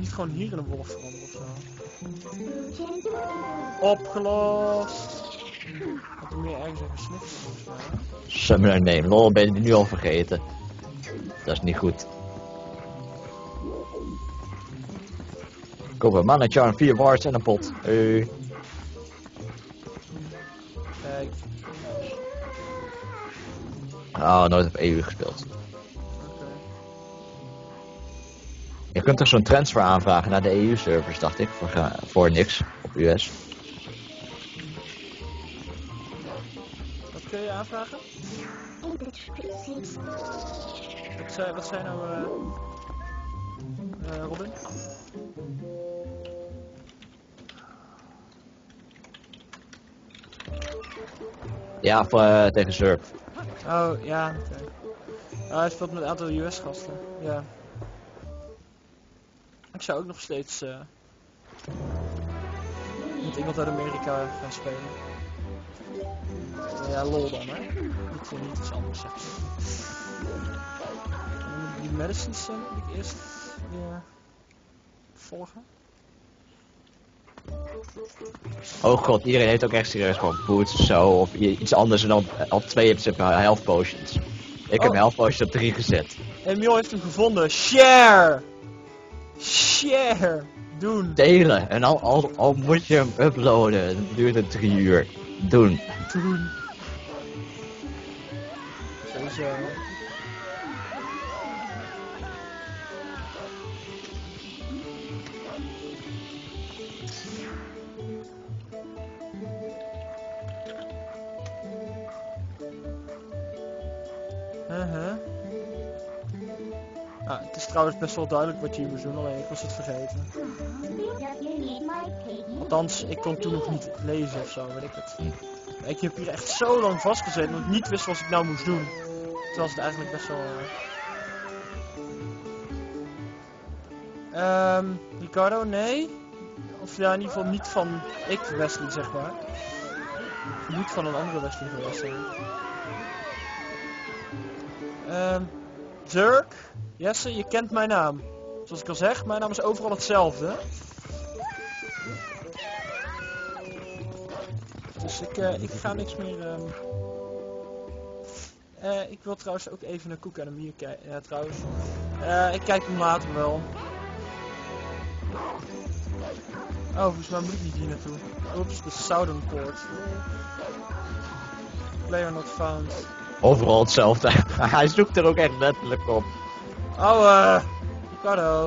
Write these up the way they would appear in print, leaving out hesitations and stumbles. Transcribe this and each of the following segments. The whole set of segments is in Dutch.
niet gewoon hier in een wolf veranderen ofzo? Opgelost! Had er meer ergens even sniffen volgens mij. Summoner name. Lol, ben je die nu al vergeten? Dat is niet goed. Kom, mana charm, 4 wars en een pot. Kijk. Oh, nooit op EU gespeeld. Oké. Je kunt toch zo'n transfer aanvragen naar de EU-servers, dacht ik, voor niks op US. Wat kun je aanvragen? Wat zei nou Robin? Ja, tegen Surf. Oh, ja, oké. Oh, hij speelt met een aantal US-gasten, ja. Ik zou ook nog steeds met iemand uit Amerika gaan spelen. Ja, lol dan, hè. Niet iets anders, zeg maar. En dan moet ik die medicines moet ik eerst weer volgen. Oh god, iedereen heeft ook echt serieus gewoon boots of zo, of iets anders en dan op 2 heb je health potions. Ik heb mijn health potions op 3 gezet. Emiel heeft hem gevonden. Share! Share! Doen! Delen, en al moet je hem uploaden, dan duurt het 3 uur. Doen. Doen! Sowieso. Ah, het is trouwens best wel duidelijk wat je hier moet doen, alleen ik was het vergeten. Althans, ik kon toen nog niet lezen ofzo, weet ik het. Ik heb hier echt zo lang vastgezeten dat ik niet wist wat ik nou moest doen. Terwijl het eigenlijk best wel... Ricardo, nee. Of ja, in ieder geval niet van Wesley, zeg maar. Niet van een andere Wesley geweest zijn. Zurk, Jesse, je kent mijn naam. Zoals ik al zeg, mijn naam is overal hetzelfde. Dus ik ga niks meer... ik wil trouwens ook even naar Koek en Amir kijken. Ja, trouwens. Ik kijk hem later wel. Oh, volgens mij moet ik niet hier naartoe. Oeps, de Southern Port. Player not found. Overal hetzelfde. Hij zoekt er ook echt letterlijk op. Oh, Ricardo.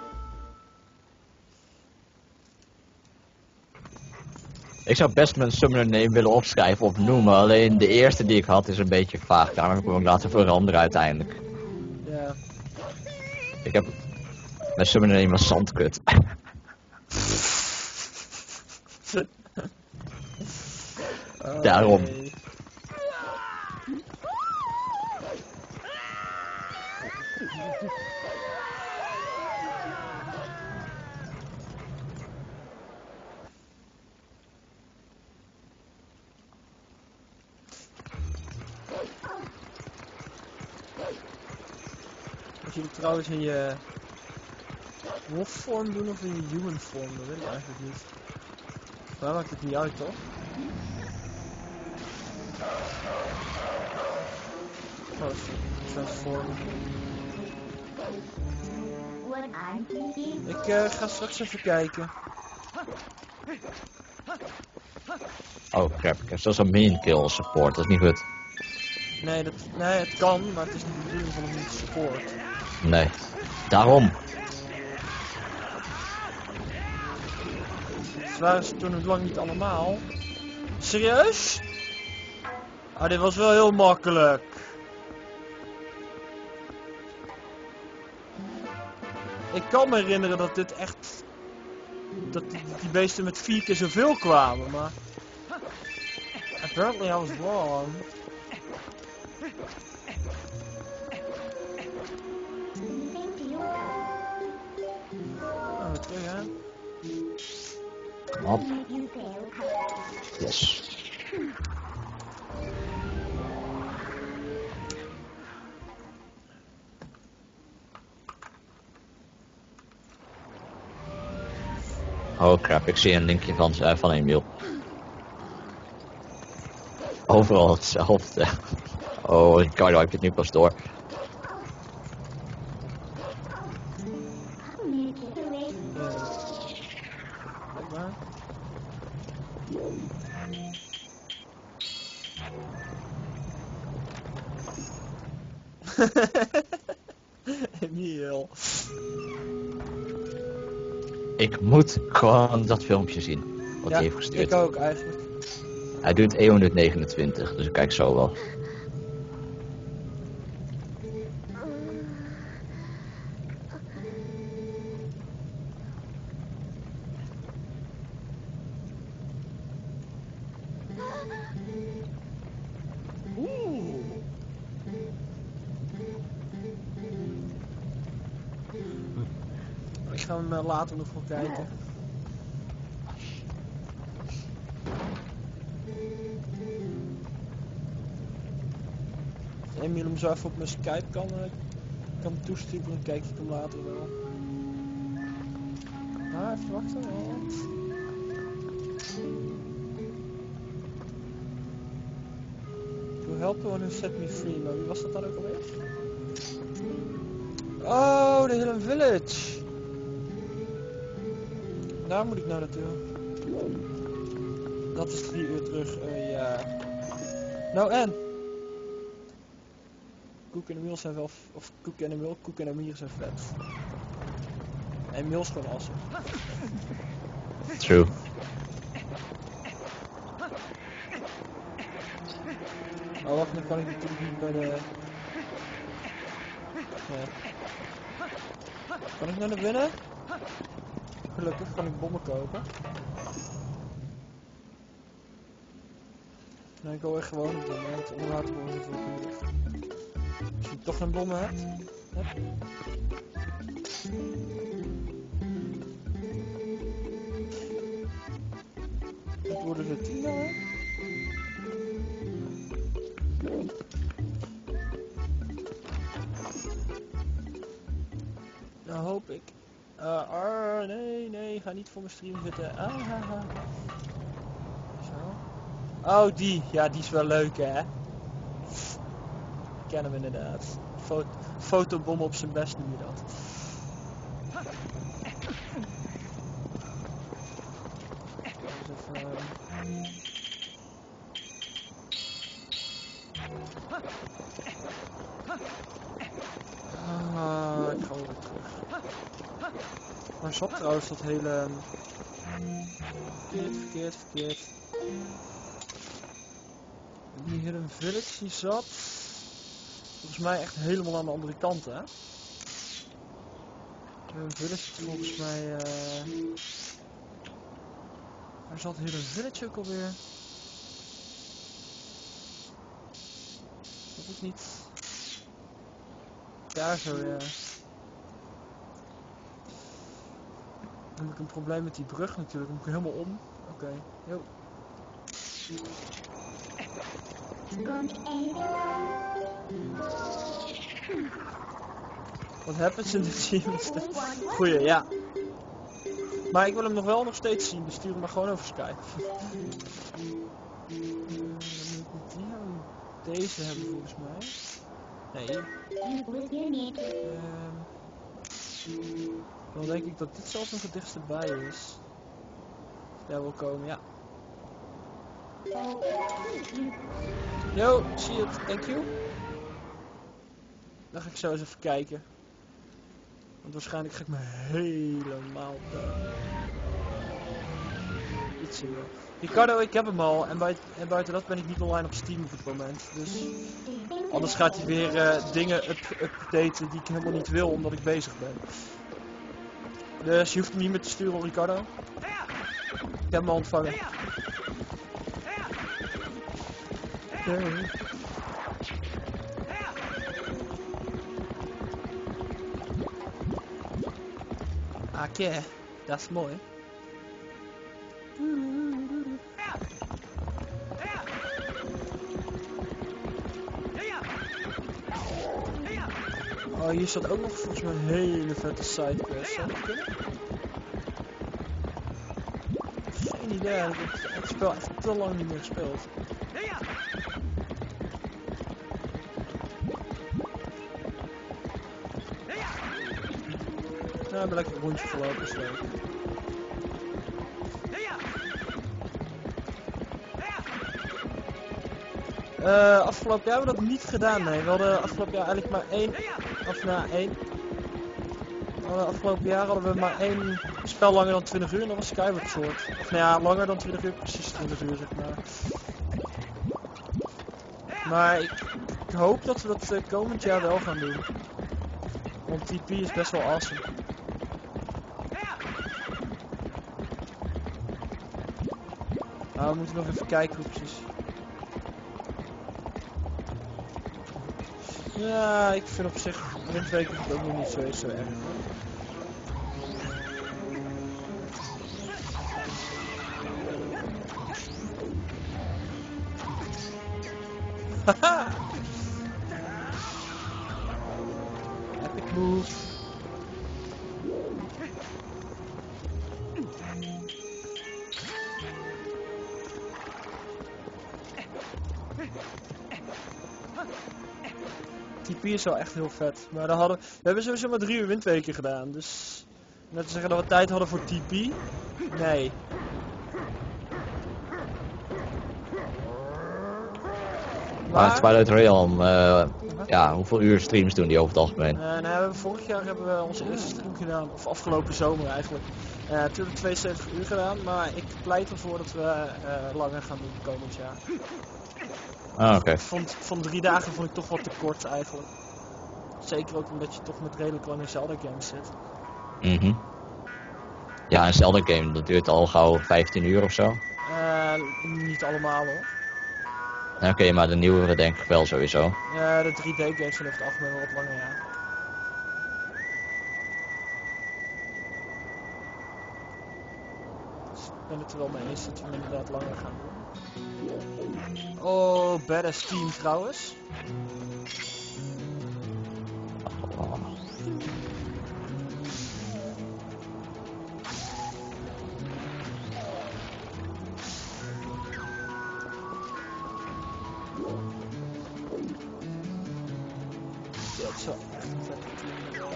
Ik zou best mijn summoner name willen opschrijven of noemen, alleen de eerste die ik had is een beetje vaag. Daarom heb ik hem ook laten veranderen uiteindelijk. Ja. Ik heb... Mijn summoner name was Zandkut. Daarom. Nee. Moet je het trouwens in je wolfvorm doen of in je human vorm? Dat weet ik eigenlijk niet. Maar maakt het niet uit, toch? Oh, transform. Ik ga straks even kijken. Oh crap, ik heb zelfs een main kill support, dat is niet goed. Nee, het kan, maar het is niet de bedoeling van een support. Nee, daarom. Het waren ze toen nog lang niet allemaal. Serieus? Ah, dit was wel heel makkelijk. Ik kan me herinneren dat dit echt... Dat die beesten met 4 keer zoveel kwamen, maar... Apparently I was wrong. Oh, weer terug, hè? Kom op. Yes. Oh crap, ik zie een linkje van Emiel. Overal hetzelfde. Oh, Ricardo, heb je het nu pas door? Blijkbaar. Emiel. Ik moet gewoon dat filmpje zien. Wat hij heeft gestuurd. Ik ook eigenlijk. Hij duurt 1 minuut 29, dus ik kijk zo wel. Ik ga hem later nog wel kijken. Als Emiel hem zo even op mijn Skype kan toesturen, dan kijk ik hem later wel. Ah, even wachten, want... To help the one who set me free, maar wie was dat dan ook alweer? Oh, de Hidden Village! Daar moet ik nou naartoe. Dat is 3 uur terug, ja. Nou en? Koek en Emiel zijn wel... Of Koek en Emiel, Koek en Emiel zijn vet. En Emiel is gewoon awesome. True. Oh wacht, dan kan ik natuurlijk niet bij de... Nee. Kan ik naar binnen? Gelukkig kan ik bommen kopen. Nee, ik wil echt gewoon een bommen, want onderwaterbommen zitten wel moeilijk. Als je toch geen bommen hebt. Wat worden er 10 nou? Nou hoop ik. Nee, ga niet voor mijn stream zitten. Zo. Oh, die. Ja, die is wel leuk, hè. Ik ken hem inderdaad. Fotobom op zijn best noem je dat. Dus even... ik ga wel weer terug. Maar zat trouwens dat hele... Verkeerd. Die Hidden Village die zat... Volgens mij echt helemaal aan de andere kant, hè? Hidden Village zit volgens mij... Waar zat Hidden Village ook alweer? Dat is niet... Daar zo, ja. Dan heb ik een probleem met die brug natuurlijk, dan moet ik helemaal om. Oké, yo. Wat happens in de team? Goeie, ja. Maar ik wil hem nog steeds zien, dus stuur hem maar gewoon over Skype. Dan moet ik die hebben. Deze hebben volgens mij. Nee. Dan denk ik dat dit zelfs nog het dichtste bij is. Daar wil komen, ja. Yo, zie je het? Thank you. Dan ga ik zo eens even kijken. Want waarschijnlijk ga ik me helemaal iets zien. Ricardo, ik heb hem al. En buiten dat ben ik niet online op Steam op het moment. Dus anders gaat hij weer dingen updaten die ik helemaal niet wil omdat ik bezig ben. Dus je hoeft hem niet meer te sturen, Ricardo. Ik heb hem al ontvangen. Oké, dat is mooi. Oh, hier staat ook nog volgens mij een hele vette sidequest. Zou dat kunnen? Geen idee, ik heb het spel echt te lang niet meer gespeeld. Nou, ik ben lekker een rondje gelopen, is leuk. Afgelopen jaar hebben we dat niet gedaan, nee. We hadden afgelopen jaar eigenlijk maar één. Afgelopen jaar hadden we maar één spel langer dan 20 uur en dat was Skyward Sword. Of nou ja, langer dan 20 uur, precies 20 uur zeg maar. Maar ik hoop dat we dat komend jaar wel gaan doen. Want TP is best wel awesome. Nou, we moeten nog even kijken hoe precies. Ja, ik vind op zich windweek ook nog niet zo erg. Haha! Epic move. TP is wel echt heel vet. Maar we hebben sowieso maar 3 uur windweken gedaan. Dus net te zeggen dat we tijd hadden voor TP. Nee. Maar Twilight Realm, ja, hoeveel uur streams doen die over het algemeen? Vorig jaar hebben we onze eerste stream gedaan, of afgelopen zomer eigenlijk. Natuurlijk 72 uur gedaan, maar ik pleit ervoor dat we langer gaan doen komend jaar. Ah, oké. Van 3 dagen vond ik toch wat te kort eigenlijk. Zeker ook omdat je toch met redelijk lange Zelda games zit. Mhm. Ja, een Zelda game, dat duurt al gauw 15 uur of zo. Niet allemaal hoor. Oké, maar de nieuwere denk ik wel sowieso. De 3D games zijn over het algemeen wel wat langer, ja. Dus ik ben het er wel mee eens dat we hem inderdaad langer gaan doen. Oh, badass team trouwens. Dat is wel echt een vette team.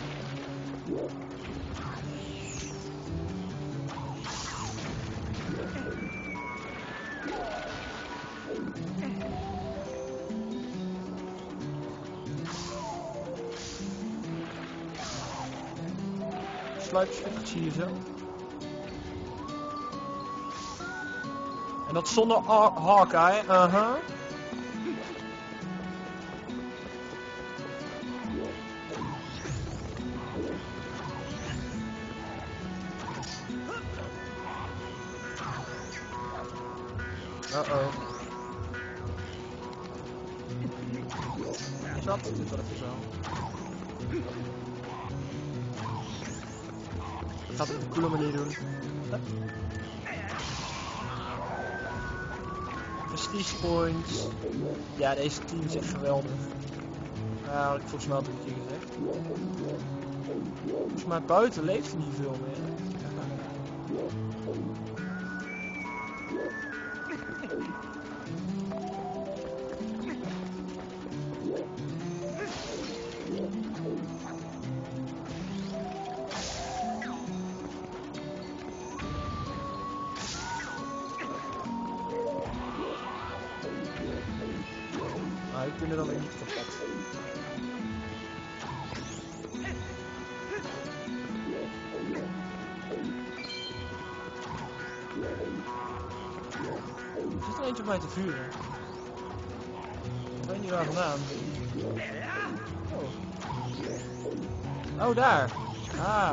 Sluipsvechtertje hier zo. En dat zonder Hawkeye, Uh-oh. Is dat? Dit wel even zo. Ik ga het op een coole manier doen. Prestige points. Ja, deze team is echt geweldig. Had ik volgens mij al 3 keer gezegd. Volgens mij buiten leeft er niet veel meer. Maar ik ben er dan weer niet kapot. Er zit er eentje op mij te vuren. Ik weet niet waar vandaan. Oh. Oh, daar. Ah.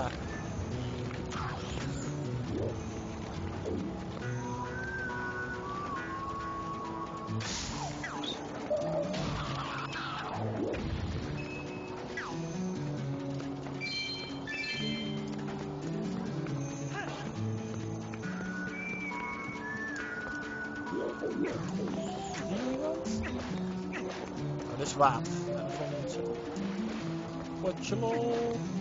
Oh, dit is water. Potje lol.